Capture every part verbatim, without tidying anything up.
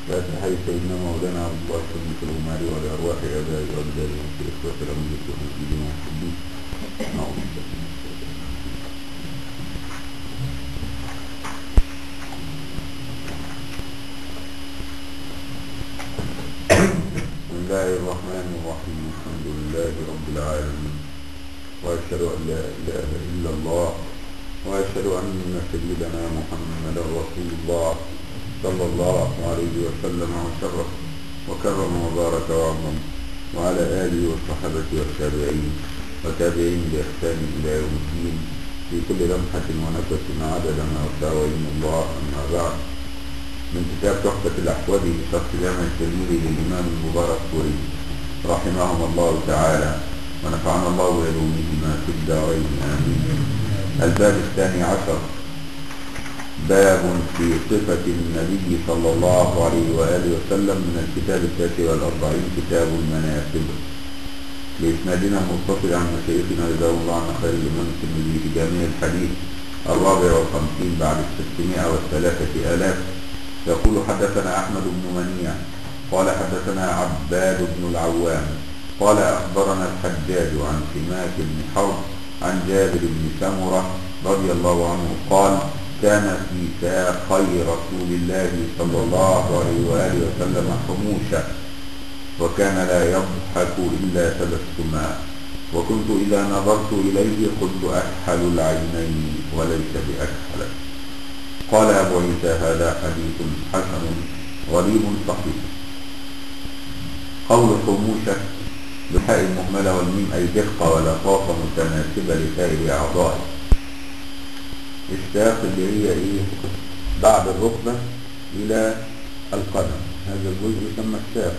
فاتحي سيدنا مولانا عبد الله سلمة الغماري ولأرواح آبائي وأجدادي وفي إخوة الأمجد والمسلمين والمحبين. نعوذ بالله من الشيطان الرجيم. بسم الله الرحمن الرحيم. الحمد لله رب العالمين، وأشهد أن لا إله إلا الله، وأشهد أن سيدنا محمدا رسول الله صلى الله عليه وسلم وشرف وكرم وبارك وعظم، وعلى آله وصحبه والتابعين وتابعين بإحسان إلى يوم الدين في كل لمحة ونفس عدد ما وسع علم الله. أما بعد، من كتاب تحفة الأحوذي شرح جامع الترمذي للإمام المباركفوري رحمهم الله تعالى، ونفعنا الله بعلومهما في الدارين آمين. الباب الثاني عشر، باب في صفة النبي صلى الله عليه وآله وسلم، من الكتاب التاسع والأربعين كتاب المناقب، بإسنادنا المتصل عن مشايخنا رضي الله عن خير الإمام الترمذي في جامع الحديث الرابع والخمسين بعد الستمائة والثلاثة آلاف. يقول: حدثنا أحمد بن منيع قال حدثنا عباد بن العوام قال أخبرنا الحجاج عن سماك بن حرب عن جابر بن سمرة رضي الله عنه قال: كان في ساقي رسول الله صلى الله عليه وآله وسلم حموشة، وكان لا يضحك إلا تبسما، وكنت إذا نظرت إليه قلت أكحل العينين وليس بأكحل. قال أبو عيسى: هذا حديث حسن غريب صحيح. قول حموشة بالحاء المهملة والميم أي دقة ولطافة متناسبة لسائر أعضائه. الساق اللي هي إيه؟ بعد الركبة إلى القدم، هذا الجزء يسمى الساق.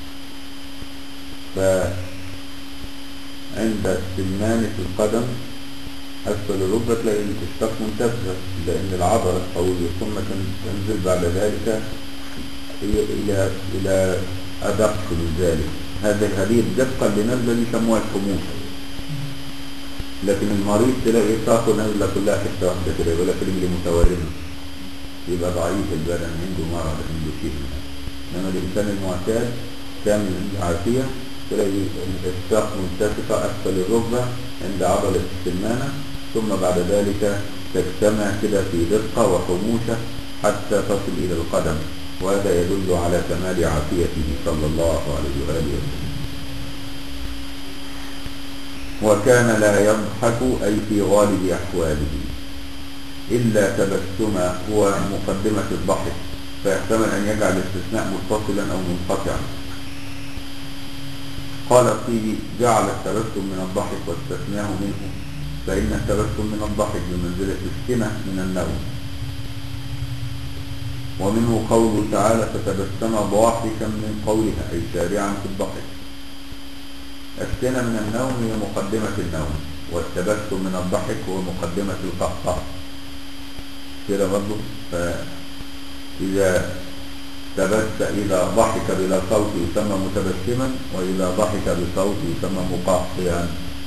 فعند السمان في القدم أسفل الركبة تلاقي الساق منتفخة، لأن العضلة القوية ثم تنزل بعد ذلك إلى إلى أدق من ذلك. هذه هذه الدقة اللي نازلة دي يسموها الحموشة. لكن المريض تلاقي ساقه نازلة كلها حتة واحدة كده، يقول لك رجلي متورمة، يبقى ضعيف البدن، عنده مرض، عنده شيء. إنما الإنسان المعتاد كامل العافية تلاقي الساق منتفخة أسفل الركبة عند عضلة السمانة، ثم بعد ذلك تجتمع كده في دقة وحموشة حتى تصل إلى القدم، وهذا يدل على كمال عافيته صلى الله عليه وآله وسلم. وكان لا يضحك أي في غالب أحواله إلا تبسما، هو مقدمة الضحك، فيحتمل أن يجعل الاستثناء متصلا أو منقطعا. قال فيه: جعل التبسم من الضحك واستثناه منه، فإن التبسم من الضحك بمنزلة السنة من النوم. ومنه قوله تعالى: فتبسم ضاحكا من قولها، أي سارعا في الضحك. السنة من النوم هي مقدمة النوم، والتبسم من الضحك هو مقدمة القهقه كده برضه. فإذا تبس إذا ضحك بلا صوت يسمى متبسما، وإذا ضحك بصوت يسمى مقهقها.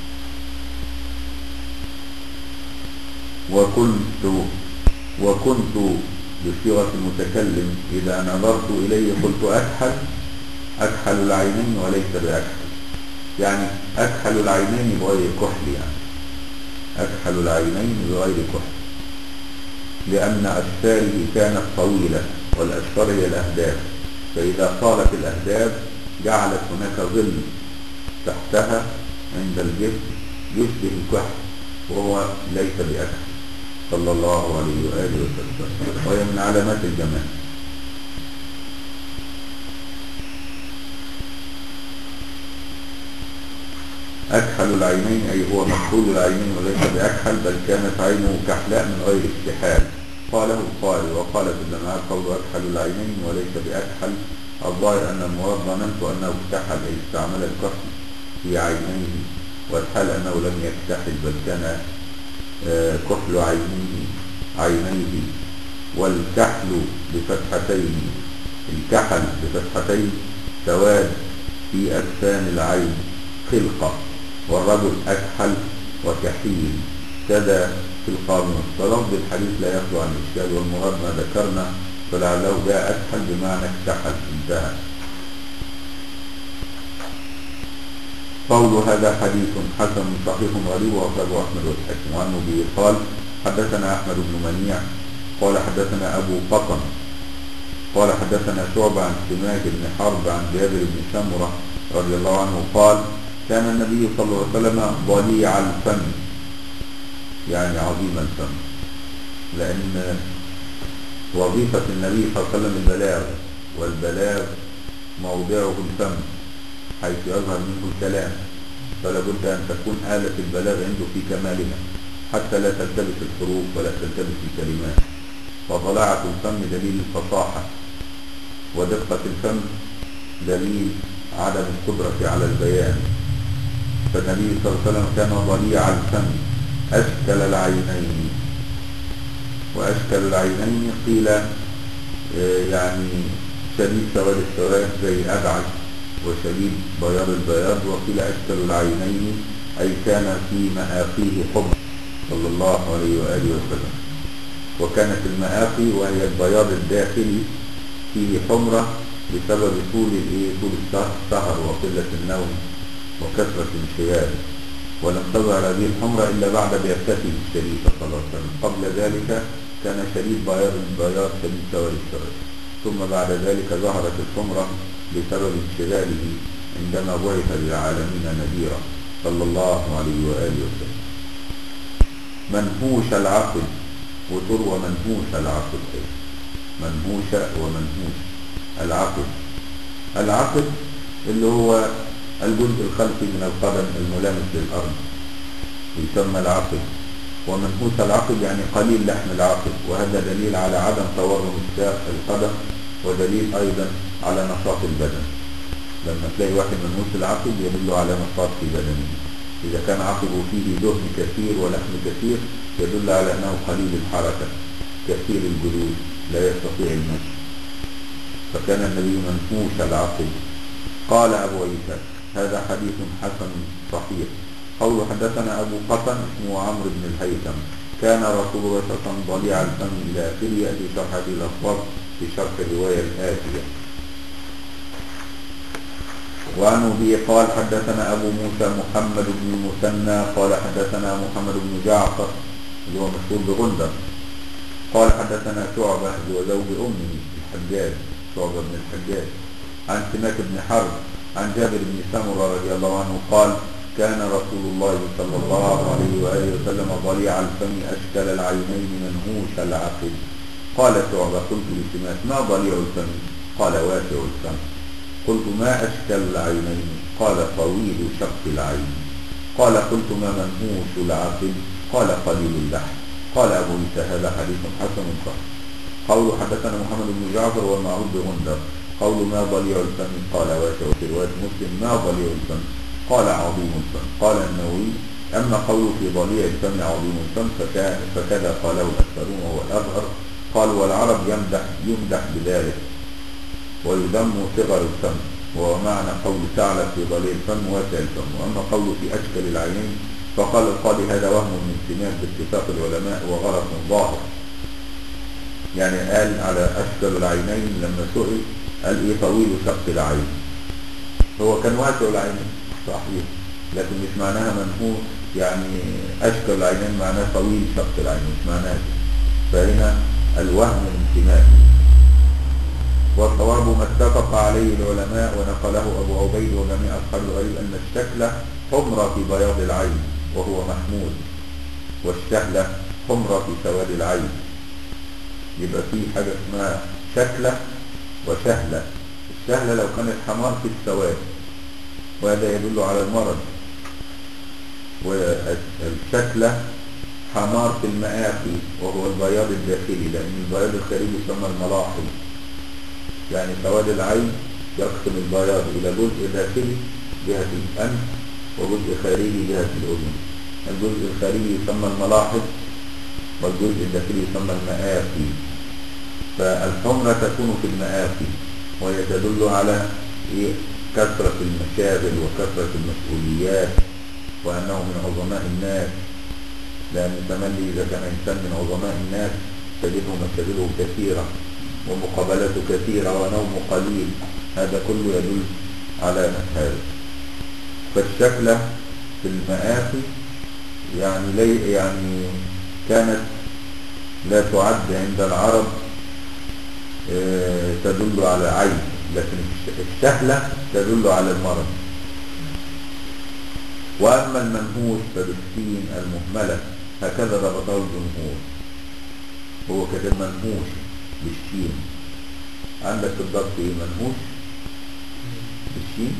وكنت وكنت بصيغة المتكلم إذا نظرت إليه قلت أكحل أكحل العينين وليس بأكحل، يعني أكحل العينين بغير كحل، يعني أكحل العينين بغير كحل، لأن أشفاره كانت طويلة، والأشفار هي الأهداف، فإذا طالت الأهداف جعلت هناك ظل تحتها عند الجسم يشبه الكحل، وهو ليس بأكحل صلى الله عليه وآله وسلم، وهي من علامات الجمال. أكحل العينين أي هو مكحول العينين وليس بأكحل، بل كانت عينه كحلاء من غير اكتحال. قاله القائل، وقال ابن معاذ قول أكحل العينين وليس بأكحل، الظاهر أن المراد ظننت أنه اكتحل، أي استعمل الكحل في عينيه، والحال أنه لم يكتحل بل كان كحل عينيه عينيه والكحل بفتحتين، الكحل بفتحتين سواد في أجفان العين خلقة، والرجل أكحل وكحيل كذا في القانون. فلفظ الحديث لا يخلو عن الإشكال، والمراد ما ذكرنا فلعله جاء أكحل بمعنى اكتحل انتهى. قول هذا حديث حسن صحيح غريب وأخرجه أحمد والحاكم. وعنه به قال حدثنا أحمد بن منيع قال حدثنا أبو قطن قال حدثنا شعبة عن سماك بن حرب عن جابر بن سمرة رضي الله عنه قال كان النبي صلى الله عليه وسلم ضليع الفم، يعني عظيم الفم، لأن وظيفة النبي صلى الله عليه وسلم البلاغ، والبلاغ موضعه الفم حيث يظهر منه الكلام، فلا بد أن تكون آلة البلاغ عنده في كمالها حتى لا تلتبس الحروف ولا تلتبس الكلمات. فضلاعة الفم دليل الفصاحة، ودقة الفم دليل عدم القدرة على البيان. فالنبي صلى الله عليه وسلم كان ضليع الفم أشكل العينين. وأشكل العينين قيل يعني شديد سواد السواد زي أبعد وشديد بياض البياض، وقيل أشكل العينين أي كان في مآقيه حمر صلى الله عليه وآله وسلم. وكانت المآقي وهي البياض الداخلي فيه حمرة بسبب طول طول السهر وقلة النوم وكثرة الانشغال، ولم تظهر هذه الحمرة إلا بعد بعثته الشريفة صلى الله عليه وسلم. قبل ذلك كان شديد بياض البياض شديد سواد السواد، ثم بعد ذلك ظهرت الحمرة بسبب انشغاله عندما بعث للعالمين نذيرا صلى الله عليه وآله وسلم. منهوش العقل، وتروى منهوش العقل، منهوش ومنهوش العقل. العقل اللي هو الجزء الخلفي من القدم الملامس للأرض يسمى العقل. ومنهوش العقل يعني قليل لحم العقل، وهذا دليل على عدم تورم الساق القدم، ودليل أيضا على نشاط البدن. لما تلاقي واحد منهوش العقل يدل على نشاط في بدنه. إذا كان عقله فيه دهن كثير ولحم كثير يدل على أنه قليل الحركة كثير الجلوس لا يستطيع المشي. فكان النبي منهوش العقل. قال أبو عيسى هذا حديث حسن صحيح. قول حدثنا أبو قطن اسمه عمرو بن الهيثم كان رسول الله صلى الله عليه وسلم ضليع الفم إلى آخره. يأتي شرح هذه الألفاظ في شرح الرواية الآتية. وعنه به قال حدثنا أبو موسى محمد بن المثنى قال حدثنا محمد بن جعفر اللي هو مشهور بغندر قال حدثنا شعبة اللي هو زوج أمه الحجاج شعبة بن الحجاج عن سماك بن حرب عن جابر بن سمرة رضي الله عنه قال كان رسول الله صلى الله عليه وآله وسلم ضليع الفم أشكل العينين منهوش العقل. قال شعبة قلت لسماك ما ضليع الفم؟ قال واسع الفم. قلت ما أشكل العينين؟ قال طويل شق العين. قال قلت ما منهوش العقل؟ قال قليل اللحم. قال أبو عيسى هذا حديث حسن صحيح. قول حدثنا محمد بن جعفر والمعروف بغندر. قول ما ضليع الفم؟ قال واسع. في رواية مسلم ما ضليع الفم؟ قال عظيم الفم. قال النووي أما قوله في ضليع الفم عظيم الفم فكذا قاله الأكثرون وهو الأظهر. قال والعرب يمدح يمدح بذلك ويذم صغر الفم، وهو معنى قول ثعلب في ضليع الفم واسع الفم. وأما قوله في أشكل العينين فقال القاضي هذا وهم من سماك باتفاق العلماء وغلط ظاهر. يعني قال على أشكل العينين لما سئل قال إيه طويل شق العين. هو كان واسع العينين صحيح، لكن مش معناها منهوش يعني أشكل العينين معناه طويل شق العين، مش معناه. فهنا الوهم من سماك. والصواب ما اتفق عليه العلماء ونقله أبو عبيد وجميع أصحاب الغريب أن الشكل حمرة في بياض العين وهو محمود، والشهلة حمرة في سواد العين. يبقى في حاجة اسمها شكلة وشهلة. الشهلة لو كانت حمار في السواد وهذا يدل على المرض، والشكلة حمار في المآقي وهو البياض الداخلي، لأن البياض الخارجي يسمى الملاحظ. يعني سواد العين يقسم البياض إلى جزء داخلي جهة الأنف وجزء خارجي جهة الأذن. الجزء الخارجي يسمى الملاحظ والجزء الداخلي يسمى المآقي. فالحمرة تكون في المآقي وهي تدل على إيه؟ كثرة المشاغل وكثرة المسؤوليات وأنه من عظماء الناس، لأن تملي إذا كان إنسان من عظماء الناس تجده مشاغله كثيرة ومقابلة كثيرة ونوم قليل، هذا كله يدل على هذا. فالشكلة في المآخي يعني لي يعني كانت لا تعد عند العرب اه تدل على عيب، لكن الشهلة تدل على المرض. وأما المنهوش فبالسين المهملة هكذا ضبطه الجمهور، هو كتب منهوش بالشين. عندك في الضبط ايه؟ منهوش بالشين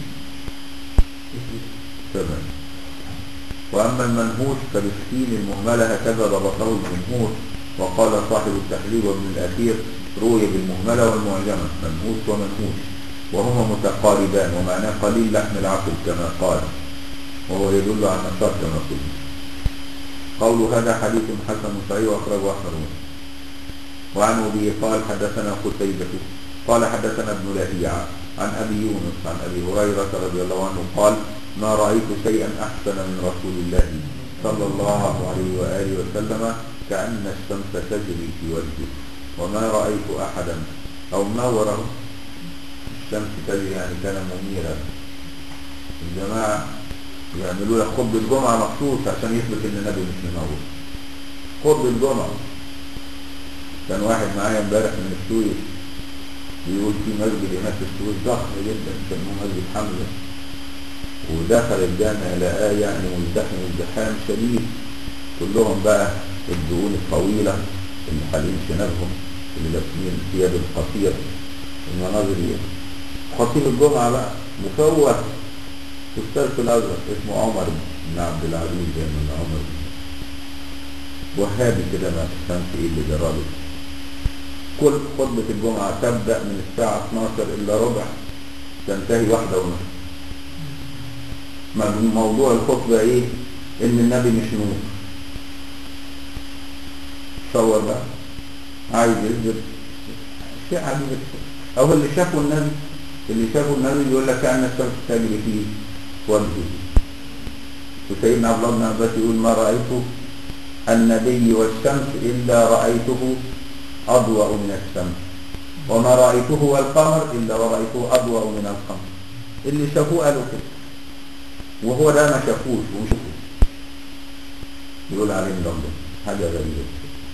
تمام. وأما المنهوش فبالسين المهملة هكذا ضبطه الجمهور. وقال صاحب التحليل وابن الأخير روي بالمهملة والمعجمة منهوش ومنهوش، وهما متقاربان ومعناه قليل لحم العقل كما قال، وهو يدل على النشاط كما قلنا. قول هذا حديث حسن صحيح وأخرجه أحمد. وعن أبي قال حدثنا قتيبة قال حدثنا ابن لهيعة عن أبي يونس عن أبي هريرة رضي الله عنه قال ما رأيت شيئا أحسن من رسول الله صلى الله عليه وآله وسلم كأن الشمس تجري في وجهه، وما رأيت أحدا أو منوره. الشمس تجري يعني كان منيرا. الجماعة يعملوا لك خطبة الجمعة مخصوص عشان يثبت ان النبي مش منور. خطبة الجمعة. كان واحد معايا امبارح من السويس بيقول في مسجد هناك في السويس ضخم جدا يسموه مسجد حمزة، ودخل الجامع لقاه يعني مزدحم ازدحام شديد، كلهم بقى الدهون الطويلة اللي حالين شنبهم اللي لابسين الثياب القصيرة، المناظر دي. خطيب الجمعة بقى مفوه أستاذ في الأزهر اسمه عمر بن عبد العزيز من عمر، وهابي كده ما تفهمش ايه اللي جراله. كل خطبة الجمعة تبدأ من الساعة اثناشر إلا ربع تنتهي واحدة ونص. موضوع الخطبة ايه؟ ان النبي مش نور. تصور بقى عايز يثبت شيء عجيب. او اللي شافوا النبي اللي شافوا النبي يقول لك كأن الشمس تجري فيه وجهه. وسيدنا عبد الله بن عباس يقول ما رأيت النبي والشمس إلا رأيته أضوأ من الشمس، وما رأيته والقمر إلا ورأيته أضوأ من القمر. اللي شافوه قالوا كده، وهو ده ما شافوش ومشوفوش يقول عليه ربنا حاجة غريبة.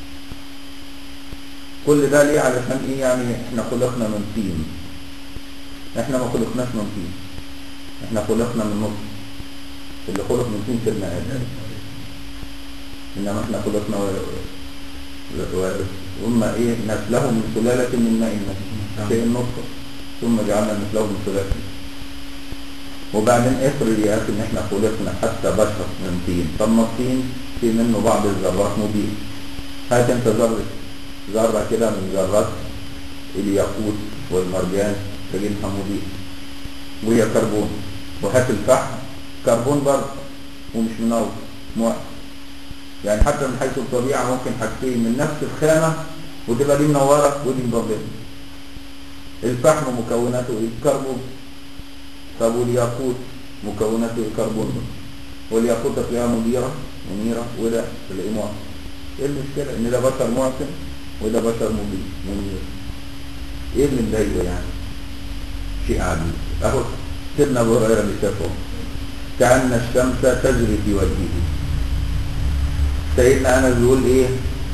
كل ده ليه؟ علشان ايه؟ يعني احنا خلقنا من طين. احنا ما خلقناش من طين، احنا خلقنا من نطفة. اللي خلق من طين سيدنا آدم، انما احنا خلقنا و... و... ثم ايه نسله من سلالة من ماء مهين شيء النطفة، ثم جعلنا نسله من سلالة. وبعدين افرض يا اخي ان احنا خلقنا حتى بشر من طين. طب ما الطين في منه بعض الذرات مبين. هات انت ذرة ذرة كده من ذرات الياقوت والمرجان تجدها مبين وهي كربون. وهات الفحم كربون برضه ومش منور موقف. يعني حتى من حيث الطبيعة ممكن حاجتين من نفس الخامة وتبقى دي منورة ودي مضلمة. الفحم مكوناته ايه؟ كربون. طب والياقوت مكوناته ايه؟ كربون. والياقوت تلاقيها منيرة منيرة وده تلاقيه معصم. ايه المشكلة؟ ان ده بشر معصم وده بشر مبين منير. ايه اللي مضايقه يعني؟ شيء عجيب. اهو سيدنا ابو هريره اللي شافه كأن الشمس تجري في وجهه. سيدنا انس بيقول ايه؟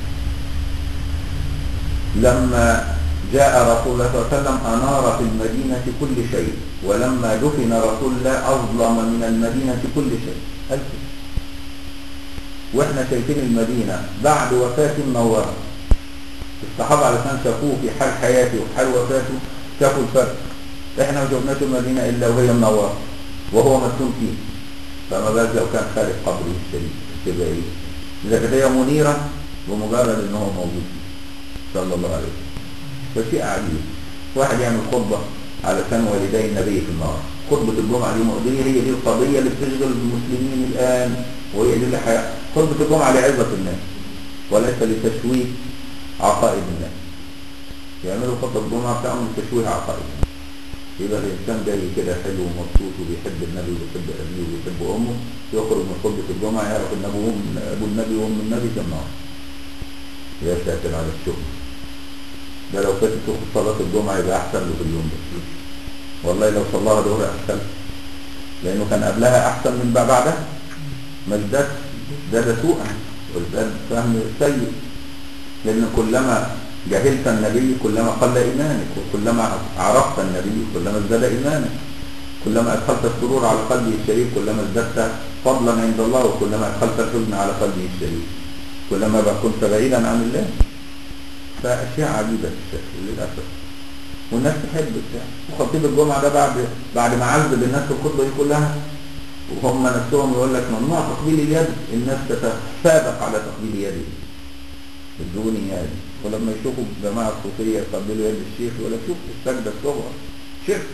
لما جاء رسول الله صلى الله عليه وسلم انار في المدينه كل شيء، ولما دفن رسول الله اظلم من المدينه كل شيء. قال كده. واحنا شايفين المدينه بعد وفاته منوره. الصحابه علشان شافوه في حال حياته وحال وفاته شافوا الفرق. احنا ما شفناش المدينه الا وهي منوره وهو مسكون فيه، فما بالك لو كان خارج قبره الشريف الكبائي. اذا كانت هي منيره بمجرد ان هو موجود فيه صلى الله عليه وسلم. فشيء عجيب واحد يعمل خطبه علشان والدي النبي في النار. خطبه الجمعه دي مقضيه، هي دي القضيه اللي بتشغل المسلمين الان، وهي دي اللي حياة. خطبه الجمعه لعظه الناس وليس لتشويه عقائد الناس. يعملوا خطبه الجمعه بتاعهم لتشويه عقائد. يبقى الإنسان جاي كده حلو ومبسوط وبيحب النبي وبيحب أبيه وبيحب أمه، يخرج من خطبة الجمعة يعرف إن أبوه أبو النبي وأم النبي في النار. يا ساتر على الشغل. ده لو فاتته صلاة الجمعة يبقى أحسن له في اليوم ده. والله لو صلاها ظهر أحسن، لأنه كان قبلها أحسن من بعدها. ما ازداد زاد سوءا وازداد فهم سيء، لأن كلما جهلت النبي كلما قل إيمانك، وكلما عرفت النبي كلما ازداد إيمانك، كلما أدخلت السرور على قلبه الشريف كلما ازددت فضلا عند الله، وكلما أدخلت الحزن على قلبه الشريف كلما بقى كنت بعيدا عن الله. فأشياء عجيبة الشكل للأسف، والناس تحب بتاع. وخطيب الجمعة ده بعد بعد ما عذب الناس في الخطبة دي كلها، وهم نفسهم يقول لك ممنوع تقبيل اليد، الناس تتسابق على تقبيل يده بدون يد. ولما يشوفوا جماعة الصوفية يقبلوا يد الشيخ يقول لك شوف السجدة الصغرى شرك.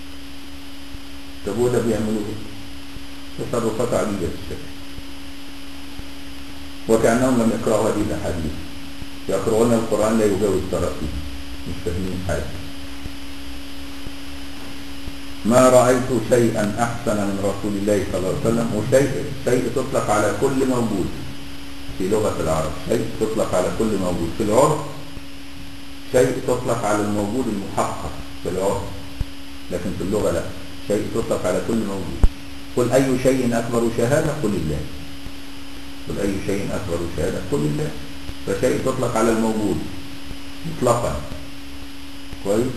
طب وده بيعملوا ايه؟ تصرفات عجيبة الشكل، وكأنهم لم يقرأوا هذه الأحاديث، يقرؤون القرآن لا يجاوز تراقيه، مش فاهمين حاجة. ما رأيت شيئا أحسن من رسول الله صلى الله عليه وسلم. وشيء شيء تطلق على كل موجود في لغة العرب، شيء تطلق على كل موجود في العرف، شيء تطلق على الموجود المحقق في العرف، لكن في اللغة لا، شيء تطلق على كل موجود. قل أي شيء أكبر شهادة؟ قل الله. قل أي شيء أكبر شهادة؟ قل الله. فشيء تطلق على الموجود مطلقا. كويس.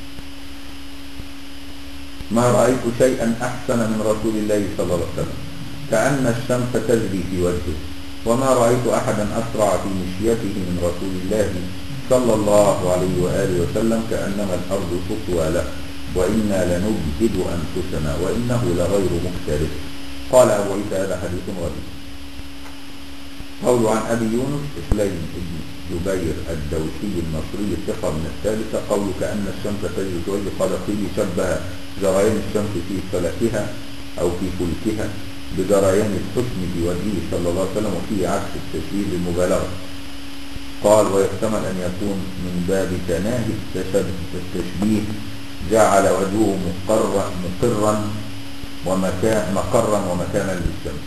ما رأيت شيئا أحسن من رسول الله صلى الله عليه وسلم، كأن الشمس تجري في وجهه، وما رأيت أحدا أسرع في مشيته من رسول الله صلى الله عليه وآله وسلم، كأنما الأرض تطوى له، وإنا لنجهد أنفسنا وإنه لغير مكترث. قال أبو عيسى هذا حديث غريب. قول عن أبي يونس إسلام بن جبير الدوسي المصري الثقة من الثالثة، قول كأن الشمس تجري في وجهه، قال قيل شبه جريان الشمس في فلكها أو في فلكها بجريان الحسن في وجهه صلى الله عليه وسلم، وفيه عكس التشبيه بالمبالغة. قال ويحتمل أن يكون من باب تناهي التشبيه، جعل وجهه مقرا مقرا ومكان مقرا ومكانا للشمس.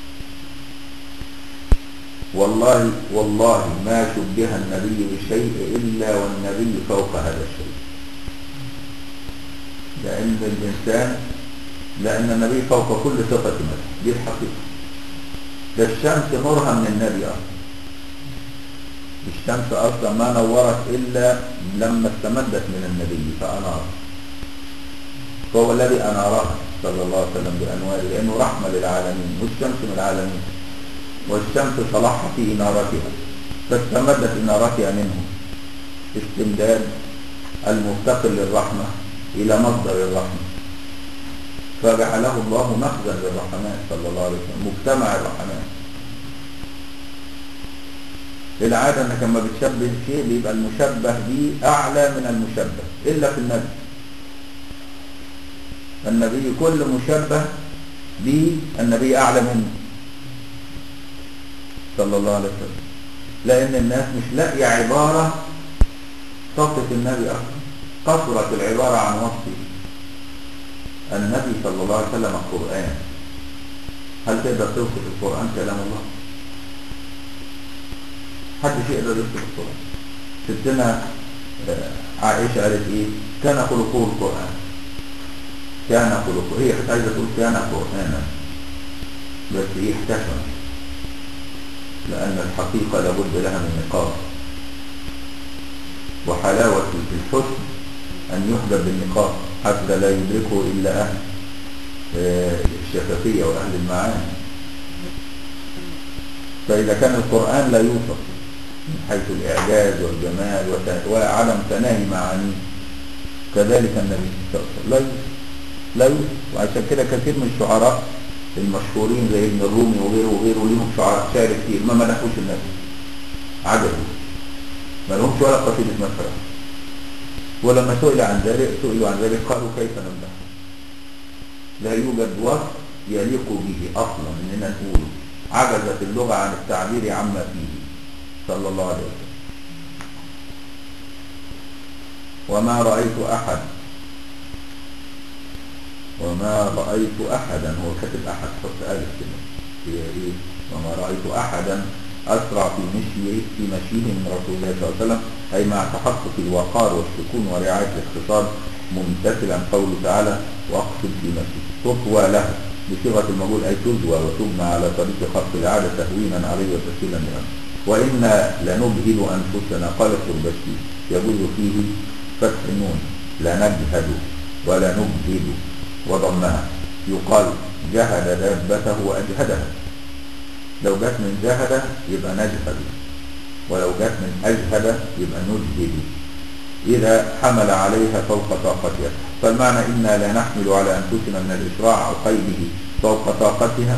والله والله ما شبه النبي بشيء إلا والنبي فوق هذا الشيء، لأن الإنسان لأن النبي فوق كل صفة مدح، دي الحقيقة. ده الشمس نورها من النبي أصلا، الشمس أصلا ما نورت إلا لما استمدت من النبي فأنار، فهو الذي أنارها صلى الله عليه وسلم بأنواره، لأنه رحمة للعالمين، والشمس من العالمين، والشمس صلحت في إنارتها فاستمدت إنارتها منه، استمداد المفتقر للرحمة إلى مصدر الرحمة، فجعله الله مخزن للرحمات صلى الله عليه وسلم، مجتمع الرحمات. العادة أنك لما بتشبه شيء بيبقى المشبه به أعلى من المشبه، إلا في النبي. النبي كل مشبه به النبي أعلى منه صلى الله عليه وسلم، لأن الناس مش لاقية عبارة تصف النبي أصلا، قصرت العبارة عن وصفه. النبي صلى الله عليه وسلم القرآن، هل تقدر توصف القرآن كلام الله؟ حدش يقدر يوصف القرآن. ستنا عائشة قالت إيه؟ كان خلقه القرآن، كان خلقه، هي كانت عايزة تقول كان قرآنا، بس إيه احتشمت، لأن الحقيقة لابد لها من نقاط، وحلاوة الحسن أن يحجب بالنقاط حتى لا يدركه إلا أهل الشفافية وأهل المعاني. فإذا كان القرآن لا يوصف من حيث الإعجاز والجمال وعدم تناهي معانيه، كذلك النبي صلى الله عليه وسلم لا يوصف لا يوصف وعشان كده كثير من الشعراء المشهورين زي ابن الرومي وغيره وغيره لهم شعراء شعر كتير ما مدحوش النبي، عجبوا، ما لهمش ولا قصيدة مثلا. ولما سئل عن ذلك سئلوا عن ذلك قالوا كيف نمدحه؟ لا يوجد وصف يليق به أصلا إننا نقوله، عجزت اللغة عن التعبير عما فيه صلى الله عليه وسلم. وما رأيت أحد وما رأيت أحدا، هو كاتب أحد حط ألف كده، هي إيه؟ وما رأيت أحدا أسرع في مشيه في مشيه من رسول الله صلى الله عليه وسلم، أي مع تحقق الوقار والسكون ورعاية الاقتصاد، ممتثلا قوله تعالى واقصد في مشيه. تطوى له بصيغة المجهول أي تزوى وتبنى على طريق خلق العادة تهوينا عليه وتسهيلا له. وإنا لنجهد أنفسنا، قال التربشي يجوز فيه فتح النون، لا نجهد ولا نجهد وضمها. يقال جهد دابته وأجهدها، لو جت من جهد يبقى نجهد، ولو جت من أجهد يبقى نجهد، إذا حمل عليها فوق طاقتها. فالمعنى إنا لا نحمل على أنفسنا من الإسراع أو قيده فوق طاقتها.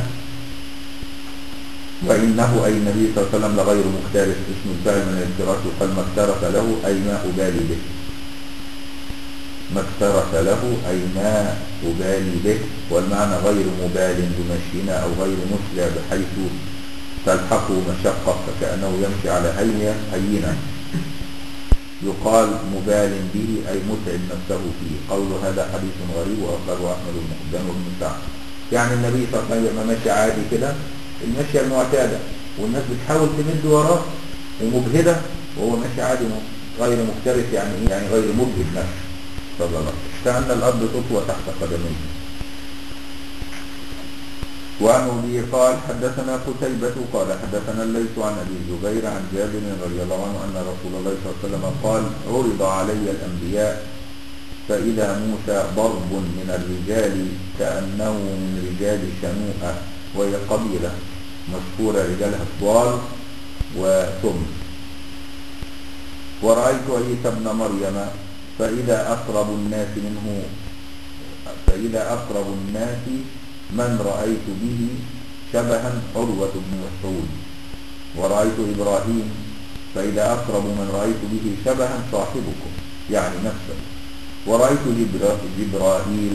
وإنه أي النبي صلى الله عليه وسلم لغير مكترث، اسم الفاعل من الاكتراث، يقال ما اكترث له أي ما أبالي به، ما اكترث له أي ما أبالي به، والمعنى غير مبال بمشينا أو غير مسرع بحيث تلحقه مشقة فكأنه يمشي على هيئة هينة. يقال مبال به أي متعب نفسه فيه. قول هذا حديث غريب وأخبره أحمد بن حبان وابن سعد. يعني النبي صلى الله عليه وسلم ماشي عادي كده المشية المعتادة، والناس بتحاول تمد وراه ومجهدة، وهو ماشي عادي غير مكترث، يعني ايه؟ يعني غير مجهد نفسه صلى الله عليه وسلم، كأن الأرض تطوى تحت قدميه. وعن أبي قال حدثنا قتيبة قال حدثنا الليث عن أبي الزبير عن جابر رضي الله عنه أن رسول الله صلى الله عليه وسلم قال عرض علي الأنبياء فإذا موسى ضرب من الرجال كأنه من رجال شنوءة، وهي قبيلة مشهورة رجالها الضال وثم. ورأيت عيسى ابن مريم فإذا أقرب الناس منه فإذا أقرب الناس من رأيت به شبها عروة بن مسعود. ورأيت إبراهيم فإذا أقرب من رأيت به شبها صاحبكم، يعني نفسه. ورأيت جبرائيل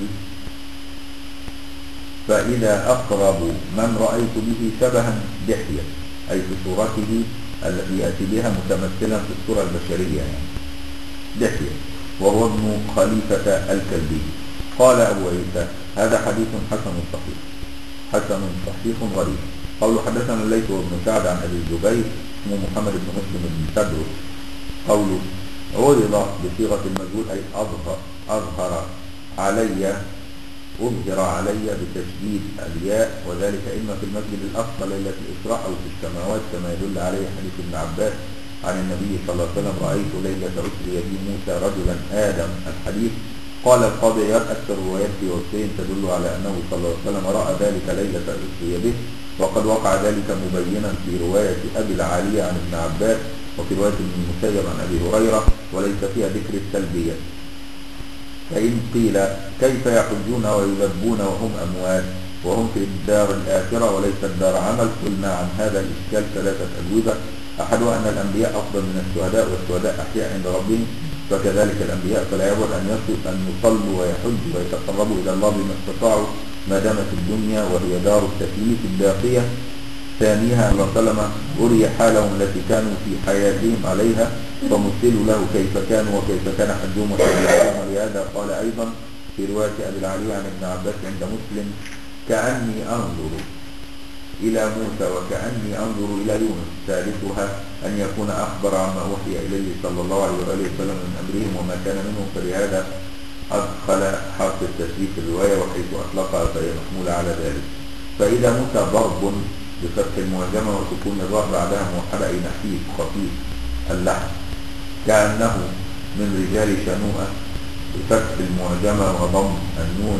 فإذا أقرب من رأيت به شبها دحية، أي في صورته التي يأتي بها متمثلا في الصورة البشرية، يعني دحية، وهو ابن خليفة الكلبي. قال أبو عيسى هذا حديث حسن صحيح حسن صحيح غريب. قوله حدثنا الليث وابن سعد عن أبي الزبير اسمه محمد بن مسلم بن تدرس. قوله عرض بصيغة المجهول أي أظهر أظهر علي أظهر علي بتشديد الياء، وذلك إما في المسجد الأقصى ليلة الإسراء أو في السماوات كما يدل عليه حديث ابن عباس عن النبي صلى الله عليه وسلم رأيت ليلة أسري بي موسى رجلا آدم الحديث. قال القاضي عياض أكثر روايات في وصفين تدل على أنه صلى الله عليه وسلم رأى ذلك ليلة أسري به، وقد وقع ذلك مبينا في رواية أبي العالية عن ابن عباس وفي رواية ابن المسيب عن أبي هريرة، وليس فيها ذكر التلبية. فإن قيل كيف يحجون ويلبون وهم أموات وهم في الدار الآخرة وليس الدار عمل؟ قلنا عن هذا الإشكال ثلاثة أجوبة. أحدها أن الأنبياء أفضل من الشهداء، والشهداء أحياء عند ربهم، فكذلك الأنبياء فلا يبعد أن يصل أن يصلوا ويحجوا ويتقربوا إلى الله بما استطاعوا ما دامت الدنيا وهي دار التكليف الباقية. ثانيها أن الله سلم أري حالهم التي كانوا في حياتهم عليها فمثلوا له كيف كانوا وكيف كان حجهم وتبعهم. ولهذا قال أيضا في رواية أبي العالية عن ابن عباس عند مسلم كأني أنظر إلى موسى وكأني أنظر إلى يونس. ثالثها أن يكون أخبر عما أوحي إليه صلى الله عليه وآله وسلم من أمرهم وما كان منهم، فلهذا أدخل حرف التشريف الرواية وحيث أطلقها فهي محمولة على ذلك. فإذا موسى ضرب بفتح المعجمة وسكون الراء بعدها موحدة أي نحيف خفيف اللحم، كأنه من رجال شنوءة بفتح المعجمة وضم النون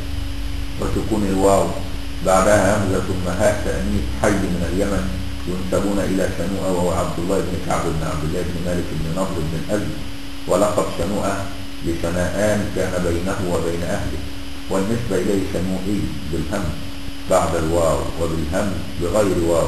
وسكون الواو بعدها همزة ثم هاء تأنيث حي من اليمن ينسبون إلى شنوءة وهو عبد الله بن كعب بن عبد الله بن مالك بن نضر بن الأزد، ولقب شنوءة لشنآن كان بينه وبين أهله، والنسبة إليه شنوئي بالهم بعد الواو وبالهم بغير واو،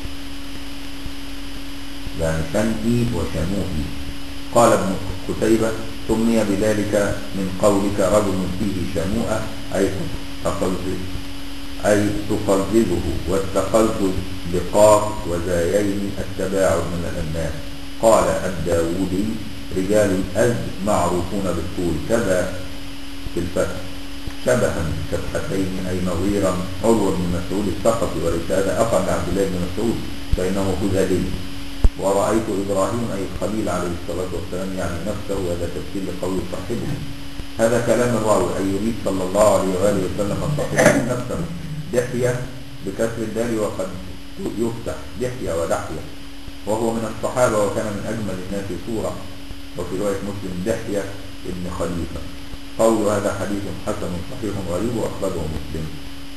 يعني شنئي وشنوئي. قال ابن قتيبة سمي بذلك من قولك رجل فيه شنوءة أي تقلزه أي تقلزه، والتقلزز بقاف وزايين التباعد من الأناس. قال الداودي رجال الأزد معروفون بالطول كذا في الفتح شبها كفتحتين أي نظيرا. عروة بن مسعود الثقفي وليس هذا أخا عبد الله بن مسعود فإنه هذلي. ورأيت إبراهيم أي الخليل عليه الصلاة والسلام يعني نفسه، هذا تفسير لقول صاحبه. هذا كلام الراوي أي يريد صلى الله عليه وآله وسلم صاحبه نفسه دحية بكسر الدال وقد يفتح دحية ودحية، وهو من الصحابة وكان من أجمل الناس صورة. وفي رواية مسلم دحية ابن خليفة. قول هذا حديث حسن صحيح غريب وأخرجه مسلم.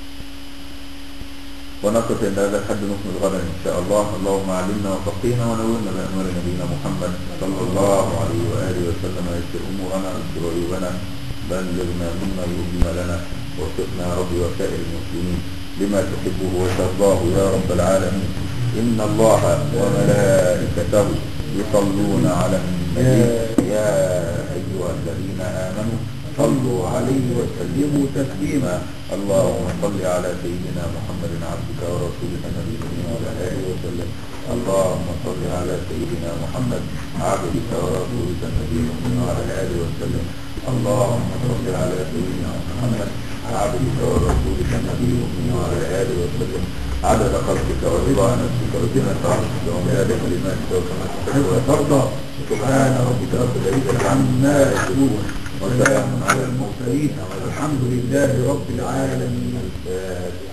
ونقف عند هذا الحد نكمل غدا إن شاء الله. اللهم علمنا وفقهنا ونورنا بأنوار نبينا محمد صلى الله عليه وآله وسلم. يسر أمورنا ويسر عيوبنا، بلغنا مما يهدنا لنا، ووفقنا يا رب وسائر المسلمين لما تحبه وترضاه يا رب العالمين. إن الله وملائكته يصلون على النبي يا أيها الذين آمنوا صلوا عليه وسلموا تسليما. اللهم صل على سيدنا محمد عبدك ورسولك نبينا وعلى آله وسلم. اللهم صل على سيدنا محمد عبدك ورسولك نبينا وعلى آله وسلم. اللهم صل على سيدنا محمد عبدك ورسولك نبينا وعلى آله وسلم. عدد خلقك ورضا نفسك وزنة عرشك ومداد كلماتك وكما تحب وترضى. سبحان ربك رب العزة عما يصفون وسلام على المرسلين والحمد لله رب العالمين.